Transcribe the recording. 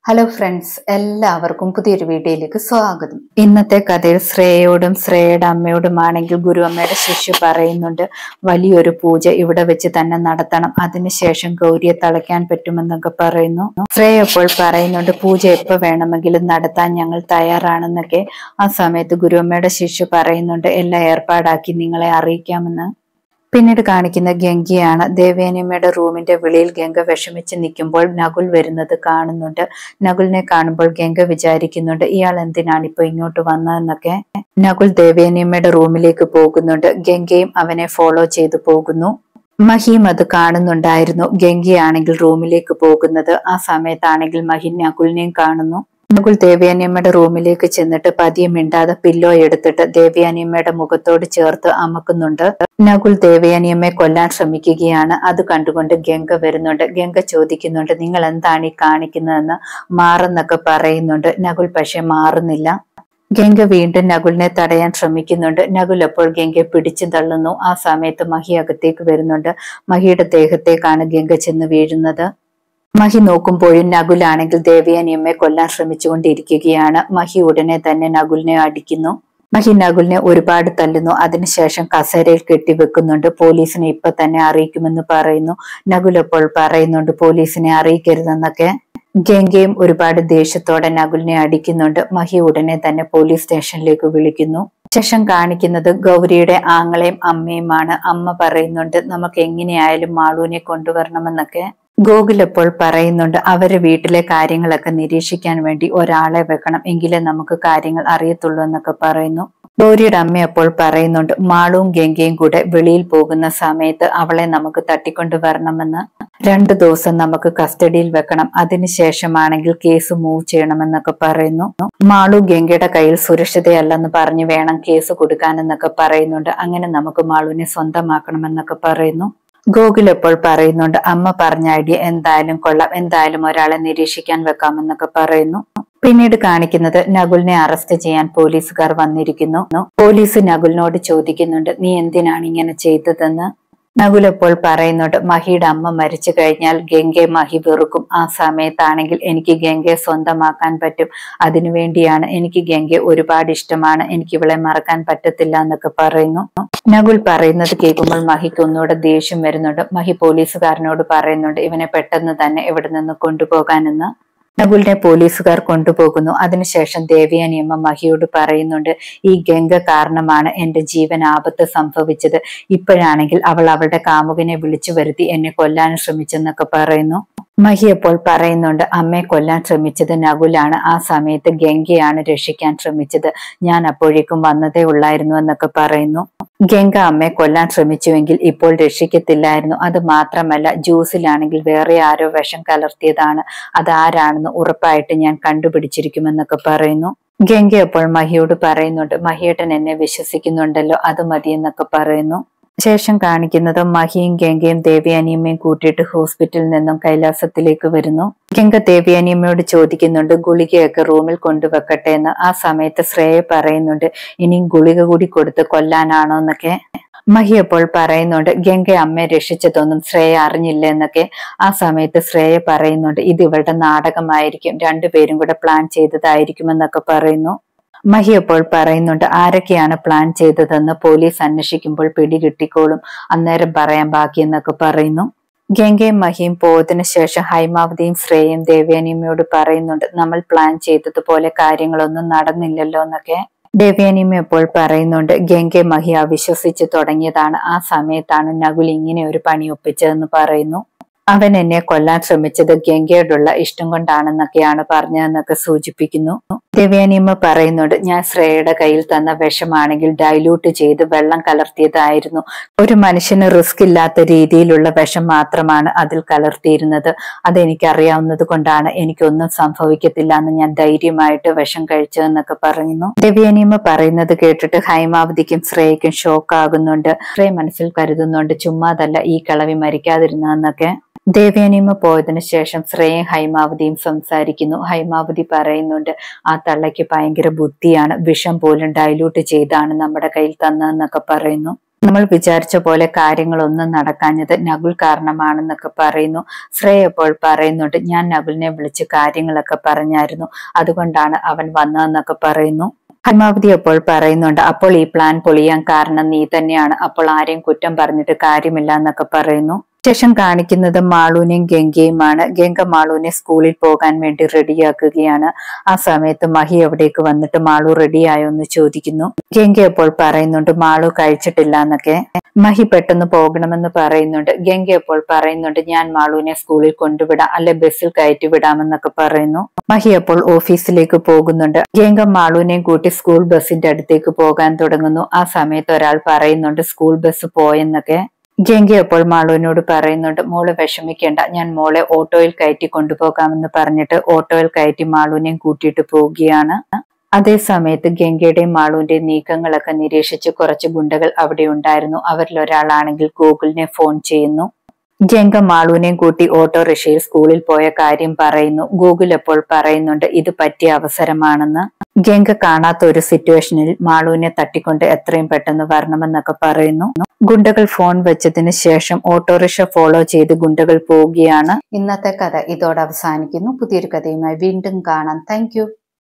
Hello friends, എല്ലാവർക്കും പുതിയൊരു വീഡിയോയിലേക്ക് സ്വാഗതം. ഇന്നത്തെ കഥയിൽ ശ്രേയയോടും ശ്രേയയുടെ അമ്മയോടുമാണെങ്കിൽ ഗുരു അമ്മയുടെ ശിഷ്യ പറയുന്നുണ്ട്, വലിയൊരു പൂജ ഇവിടെ വെച്ച് തന്നെ നടത്തണം, അതിനുശേഷം ഗൗരിയെ തളയ്ക്കാൻ പറ്റുമെന്നൊക്കെ പറയുന്നു. ശ്രേയ അപ്പോൾ പറയുന്നുണ്ട്, പൂജ എപ്പോൾ വേണമെങ്കിലും നടത്താൻ ഞങ്ങൾ തയ്യാറാണെന്നൊക്കെ. ആ സമയത്ത് ഗുരു അമ്മയുടെ ശിഷ്യ പറയുന്നുണ്ട്, എല്ലാം ഏർപ്പാടാക്കി നിങ്ങളെ അറിയിക്കാമെന്ന്. പിന്നീട് കാണിക്കുന്ന ഗംഗയാണ്. ദേവയാനിയമ്മയുടെ റൂമിന്റെ വെളിയിൽ ഗംഗ വിഷമിച്ച് നിൽക്കുമ്പോൾ നകുൽ വരുന്നത് കാണുന്നുണ്ട്. നകുലിനെ കാണുമ്പോൾ ഗംഗ വിചാരിക്കുന്നുണ്ട്, ഇയാൾ എന്തിനാണ് ഇപ്പൊ ഇങ്ങോട്ട് വന്നതെന്നൊക്കെ. നകുൽ ദേവയാനിയമ്മയുടെ റൂമിലേക്ക് പോകുന്നുണ്ട്. ഗംഗയും അവനെ ഫോളോ ചെയ്തു പോകുന്നു. മഹിയും അത് കാണുന്നുണ്ടായിരുന്നു. ഗംഗയാണെങ്കിൽ റൂമിലേക്ക് പോകുന്നത്. ആ സമയത്താണെങ്കിൽ മഹി നകുലിനെയും കാണുന്നു. നകുൽ ദേവയാനിയമ്മയുടെ റൂമിലേക്ക് ചെന്നിട്ട് പതിയെ മിണ്ടാതെ പില്ലോ എടുത്തിട്ട് ദേവയാനിയമ്മയുടെ മുഖത്തോട് ചേർത്ത് അമക്കുന്നുണ്ട്. നകുൽ ദേവയാനിയമ്മയെ കൊല്ലാൻ ശ്രമിക്കുകയാണ്. അത് കണ്ടുകൊണ്ട് ഗംഗ വരുന്നുണ്ട്. ഗംഗ ചോദിക്കുന്നുണ്ട്, നിങ്ങൾ എന്താണ് ഈ കാണിക്കുന്നതെന്ന്. മാറെന്നൊക്കെ പറയുന്നുണ്ട്. നകുൽ പക്ഷെ മാറുന്നില്ല. ഗംഗ വീണ്ടും നകുലിനെ തടയാൻ ശ്രമിക്കുന്നുണ്ട്. നകുൽ അപ്പോൾ ഗംഗയെ പിടിച്ചു തള്ളുന്നു. ആ സമയത്ത് മഹി അകത്തേക്ക് വരുന്നുണ്ട്. മഹിയുടെ ദേഹത്തേക്കാണ് ഗംഗ ചെന്ന് വീഴുന്നത്. മഹി നോക്കുമ്പോഴും നകുലാണെങ്കിൽ ദേവയാനിയമ്മയെ കൊല്ലാൻ ശ്രമിച്ചുകൊണ്ടിരിക്കുകയാണ്. മഹി ഉടനെ തന്നെ നകുലിനെ അടിക്കുന്നു. മഹി നകുലിനെ ഒരുപാട് തല്ലുന്നു. അതിനുശേഷം കസേരയിൽ കെട്ടിവെക്കുന്നുണ്ട്. പോലീസിനെ ഇപ്പൊ തന്നെ അറിയിക്കുമെന്ന് പറയുന്നു. നകുൽ അപ്പോൾ പറയുന്നുണ്ട്, പോലീസിനെ അറിയിക്കരുതെന്നൊക്കെ. ഗംഗയും ഒരുപാട് ദേഷ്യത്തോടെ നകുലിനെ അടിക്കുന്നുണ്ട്. മഹി ഉടനെ തന്നെ പോലീസ് സ്റ്റേഷനിലേക്ക് വിളിക്കുന്നു. ശേഷം കാണിക്കുന്നത് ഗൗരിയുടെ ആങ്ങളെയും അമ്മയുമാണ്. അമ്മ പറയുന്നുണ്ട്, നമുക്ക് എങ്ങനെയായാലും മാളുവിനെ കൊണ്ടുവരണമെന്നൊക്കെ. ഗോകുൽ അപ്പോൾ പറയുന്നുണ്ട്, അവരെ വീട്ടിലെ കാര്യങ്ങളൊക്കെ നിരീക്ഷിക്കാൻ വേണ്ടി ഒരാളെ വെക്കണം, എങ്കിലേ നമുക്ക് കാര്യങ്ങൾ അറിയത്തുള്ളൂ എന്നൊക്കെ പറയുന്നു. ഗൗരിയുടെ അമ്മ അപ്പോൾ പറയുന്നുണ്ട്, മാളുവും ഗംഗയും കൂടെ വെളിയിൽ പോകുന്ന സമയത്ത് അവളെ നമുക്ക് തട്ടിക്കൊണ്ടുവരണമെന്ന്. 2 ദിവസം നമുക്ക് കസ്റ്റഡിയിൽ വെക്കണം, അതിനുശേഷമാണെങ്കിൽ കേസ് മൂവ് ചെയ്യണമെന്നൊക്കെ പറയുന്നു. മാളു ഗംഗയുടെ കയ്യിൽ സുരക്ഷിതയല്ലെന്ന് പറഞ്ഞു വേണം കേസ് കൊടുക്കാനെന്നൊക്കെ പറയുന്നുണ്ട്. അങ്ങനെ നമുക്ക് മാളുവിനെ സ്വന്തമാക്കണമെന്നൊക്കെ പറയുന്നു. ഗോകുൽ എപ്പോൾ പറയുന്നുണ്ട്, അമ്മ പറഞ്ഞ ഐഡിയ എന്തായാലും കൊള്ളാം, എന്തായാലും ഒരാളെ നിരീക്ഷിക്കാൻ വെക്കാമെന്നൊക്കെ പറയുന്നു. പിന്നീട് കാണിക്കുന്നത് നകുലിനെ അറസ്റ്റ് ചെയ്യാൻ പോലീസുകാർ വന്നിരിക്കുന്നു. പോലീസ് നകുലിനോട് ചോദിക്കുന്നുണ്ട്, നീ എന്തിനാണ് ഇങ്ങനെ ചെയ്തതെന്ന്. നകുൽ അപ്പോൾ പറയുന്നുണ്ട്, മഹിയുടെ അമ്മ മരിച്ചു കഴിഞ്ഞാൽ ഗംഗയെ മഹി വെറുക്കും. ആ സമയത്താണെങ്കിൽ എനിക്ക് ഗംഗയെ സ്വന്തമാക്കാൻ പറ്റും. അതിനുവേണ്ടിയാണ്. എനിക്ക് ഗംഗയെ ഒരുപാട് ഇഷ്ടമാണ്, എനിക്ക് ഇവളെ മറക്കാൻ പറ്റത്തില്ല എന്നൊക്കെ പറയുന്നു. നകുൽ പറയുന്നത് കേൾക്കുമ്പോൾ മഹിക്ക് ഒന്നുകൂടെ ദേഷ്യം വരുന്നുണ്ട്. മഹി പോലീസുകാരനോട് പറയുന്നുണ്ട്, ഇവനെ പെട്ടെന്ന് തന്നെ ഇവിടെ നിന്ന് കൊണ്ടുപോകാനെന്ന്. നകുലിനെ പോലീസുകാർ കൊണ്ടുപോകുന്നു. അതിനുശേഷം ദേവയാനിയമ്മ മഹിയോട് പറയുന്നുണ്ട്, ഈ ഗംഗ കാരണമാണ് എന്റെ ജീവൻ ആപത്ത് സംഭവിച്ചത്. ഇപ്പോഴാണെങ്കിൽ അവൾ അവളുടെ കാമുകനെ വിളിച്ചു വരുത്തി എന്നെ കൊല്ലാൻ ശ്രമിച്ചെന്നൊക്കെ പറയുന്നു. മഹി അപ്പോൾ പറയുന്നുണ്ട്, അമ്മയെ കൊല്ലാൻ ശ്രമിച്ചത് നകുലാണ്. ആ സമയത്ത് ഗംഗയാണ് രക്ഷിക്കാൻ ശ്രമിച്ചത്. ഞാൻ അപ്പോഴേക്കും വന്നതേ ഉള്ളായിരുന്നു എന്നൊക്കെ പറയുന്നു. ഗംഗ അമ്മയെ കൊല്ലാൻ ശ്രമിച്ചുവെങ്കിൽ ഇപ്പോൾ രക്ഷിക്കത്തില്ലായിരുന്നു. അത് മാത്രമല്ല, ജ്യൂസിലാണെങ്കിൽ വേറെ ആരോ വിഷം കലർത്തിയതാണ്. അതാരാണെന്ന് ഉറപ്പായിട്ട് ഞാൻ കണ്ടുപിടിച്ചിരിക്കുമെന്നൊക്കെ പറയുന്നു. ഗംഗ അപ്പോൾ മഹിയോട് പറയുന്നുണ്ട്, മഹിയേട്ടൻ എന്നെ വിശ്വസിക്കുന്നുണ്ടല്ലോ, അത് മതിയെന്നൊക്കെ പറയുന്നു. ശേഷം കാണിക്കുന്നത് മഹിയും ഗംഗയും ദേവയാനിയമ്മയും കൂട്ടിയിട്ട് ഹോസ്പിറ്റലിൽ നിന്നും കൈലാസത്തിലേക്ക് വരുന്നു. ഗംഗ ദേവയാനിയമ്മയോട് ചോദിക്കുന്നുണ്ട്, ഗുളികയൊക്കെ റൂമിൽ കൊണ്ടുവെക്കട്ടെ എന്ന്. ആ സമയത്ത് ശ്രേയ പറയുന്നുണ്ട്, ഇനിയും ഗുളിക കൂടി കൊടുത്ത് കൊല്ലാനാണോ എന്നൊക്കെ. മഹി അപ്പോൾ പറയുന്നുണ്ട്, ഗംഗ അമ്മയെ രക്ഷിച്ചതൊന്നും ശ്രേയ അറിഞ്ഞില്ല എന്നൊക്കെ. ആ സമയത്ത് ശ്രേയ പറയുന്നുണ്ട്, ഇത് ഇവളുടെ നാടകമായിരിക്കും, 2 പേരും കൂടെ പ്ലാൻ ചെയ്തതായിരിക്കുമെന്നൊക്കെ പറയുന്നു. മഹി അപ്പോൾ പറയുന്നുണ്ട്, ആരൊക്കെയാണ് പ്ലാൻ ചെയ്തതെന്ന് പോലീസ് അന്വേഷിക്കുമ്പോൾ പിടികിട്ടിക്കോളും, അന്നേരം പറയാൻ ബാക്കിയെന്നൊക്കെ പറയുന്നു. ഗംഗയും മഹിയും പോയതിനു ശേഷം ഹൈമാവതിയും ശ്രേയയും ദേവയാനിയമ്മയോട് പറയുന്നുണ്ട്, നമ്മൾ പ്ലാൻ ചെയ്തതുപോലെ കാര്യങ്ങളൊന്നും നടന്നില്ലല്ലോ എന്നൊക്കെ. ദേവയാനിയമ്മ അപ്പോൾ പറയുന്നുണ്ട്, ഗംഗയെ മഹി അവിശ്വസിച്ച് തുടങ്ങിയതാണ്. ആ സമയത്താണ് നകുൽ ഇങ്ങനെ ഒരു പണി ഒപ്പിച്ചതെന്ന് പറയുന്നു. അവൻ എന്നെ കൊല്ലാൻ ശ്രമിച്ചത് ഗംഗയോടുള്ള ഇഷ്ടം കൊണ്ടാണെന്നൊക്കെയാണ് പറഞ്ഞതെന്നൊക്കെ സൂചിപ്പിക്കുന്നു. ദേവയാനിയമ്മ പറയുന്നുണ്ട്, ഞാൻ ശ്രേയയുടെ കയ്യിൽ തന്ന വിഷമാണെങ്കിൽ ഡൈല്യൂട്ട് ചെയ്ത് വെള്ളം കലർത്തിയതായിരുന്നു. ഒരു മനുഷ്യന് റിസ്ക് ഇല്ലാത്ത രീതിയിലുള്ള വിഷം മാത്രമാണ് അതിൽ കലർത്തിയിരുന്നത്. അതെനിക്കറിയാവുന്നത് കൊണ്ടാണ് എനിക്കൊന്നും സംഭവിക്കത്തില്ല എന്ന് ഞാൻ ധൈര്യമായിട്ട് വിഷം കഴിച്ചതെന്നൊക്കെ പറയുന്നു. ദേവയാനിയമ്മ പറയുന്നത് കേട്ടിട്ട് ഹൈമാവതിക്കും ശ്രേയയ്ക്കും ഷോക്ക് ആകുന്നുണ്ട്. ശ്രേയ മനസ്സിൽ കരുതുന്നുണ്ട്, ചുമ്മാതല്ല ഈ കിളവി മരിക്കാതിരുന്നതെന്നൊക്കെ. ദേവയാനിയമ്മ പോയതിനു ശേഷം ശ്രേയയും ഹൈമാവതിയും സംസാരിക്കുന്നു. ഹൈമാവതി പറയുന്നുണ്ട്, ആ തള്ളയ്ക്ക് ഭയങ്കര ബുദ്ധിയാണ്, വിഷം പോലും ഡൈല്യൂട്ട് ചെയ്താണ് നമ്മുടെ കയ്യിൽ തന്നതെന്നൊക്കെ പറയുന്നു. നമ്മൾ വിചാരിച്ച പോലെ കാര്യങ്ങളൊന്നും നടക്കാഞ്ഞത് നകുൽ കാരണമാണെന്നൊക്കെ പറയുന്നു. ശ്രേയ അപ്പോൾ പറയുന്നുണ്ട്, ഞാൻ നകുലിനെ വിളിച്ച് കാര്യങ്ങളൊക്കെ പറഞ്ഞായിരുന്നു, അതുകൊണ്ടാണ് അവൻ വന്നതെന്നൊക്കെ പറയുന്നു. ഹൈമാവതി അപ്പോൾ പറയുന്നുണ്ട്, അപ്പോൾ ഈ പ്ലാൻ പൊളിയാൻ കാരണം നീ തന്നെയാണ്, അപ്പോൾ ആരെയും കുറ്റം പറഞ്ഞിട്ട് കാര്യമില്ല എന്നൊക്കെ പറയുന്നു. ശേഷം കാണിക്കുന്നത് മാളൂനെയും ഗംഗയുമാണ്. ഗംഗ മാളൂനെ സ്കൂളിൽ പോകാൻ വേണ്ടി റെഡിയാക്കുകയാണ്. ആ സമയത്ത് മഹി അവിടേക്ക് വന്നിട്ട് മാളു റെഡിയായോ എന്ന് ചോദിക്കുന്നു. ഗംഗ അപ്പോൾ പറയുന്നുണ്ട് മാളു കഴിച്ചിട്ടില്ല എന്നൊക്കെ. മഹി പെട്ടെന്ന് പോകണമെന്ന് പറയുന്നുണ്ട്. ഗംഗ അപ്പോൾ പറയുന്നുണ്ട്, ഞാൻ മാളൂനെ സ്കൂളിൽ കൊണ്ടുവിടാം, അല്ലെ ബസ്സിൽ കയറ്റി വിടാമെന്നൊക്കെ പറയുന്നു. മഹി അപ്പോൾ ഓഫീസിലേക്ക് പോകുന്നുണ്ട്. ഗംഗ മാളൂനെയും കൂട്ടി സ്കൂൾ ബസിന്റെ അടുത്തേക്ക് പോകാൻ തുടങ്ങുന്നു. ആ സമയത്ത് ഒരാൾ പറയുന്നുണ്ട് സ്കൂൾ ബസ് പോയെന്നൊക്കെ. ഗംഗ അപ്പോൾ മാളുവിനോട് പറയുന്നുണ്ട്, മോള് വിഷമിക്കേണ്ട, ഞാൻ മോളെ ഓട്ടോയിൽ കയറ്റി കൊണ്ടുപോകാമെന്ന് പറഞ്ഞിട്ട് ഓട്ടോയിൽ കയറ്റി മാളുവിനെയും കൂട്ടിയിട്ട് പോവുകയാണ്. അതേ സമയത്ത് ഗംഗയുടെയും മാളുവിന്റെയും നീക്കങ്ങളൊക്കെ നിരീക്ഷിച്ച് കുറച്ച് ഗുണ്ടകൾ അവിടെ ഉണ്ടായിരുന്നു. അവരിൽ ഒരാളാണെങ്കിൽ ഗൂഗിളിനെ ഫോൺ ചെയ്യുന്നു. ഗംഗ മാളുവിനെയും കൂട്ടി ഓട്ടോറിക്ഷയിൽ സ്കൂളിൽ പോയ കാര്യം പറയുന്നു. ഗൂഗിൾ അപ്പോൾ പറയുന്നുണ്ട് ഇത് പറ്റിയ അവസരമാണെന്ന്. ഗംഗ കാണാത്ത ഒരു സിറ്റുവേഷനിൽ മാളുവിനെ തട്ടിക്കൊണ്ട് എത്രയും പെട്ടെന്ന് വരണമെന്നൊക്കെ പറയുന്നു. ഗുണ്ടകൾ ഫോൺ വെച്ചതിന് ശേഷം ഓട്ടോറിക്ഷ ഫോളോ ചെയ്ത് ഗുണ്ടകൾ പോവുകയാണ്. ഇന്നത്തെ കഥ ഇതോടെ അവസാനിക്കുന്നു. പുതിയൊരു കഥയുമായി വീണ്ടും കാണാം. താങ്ക്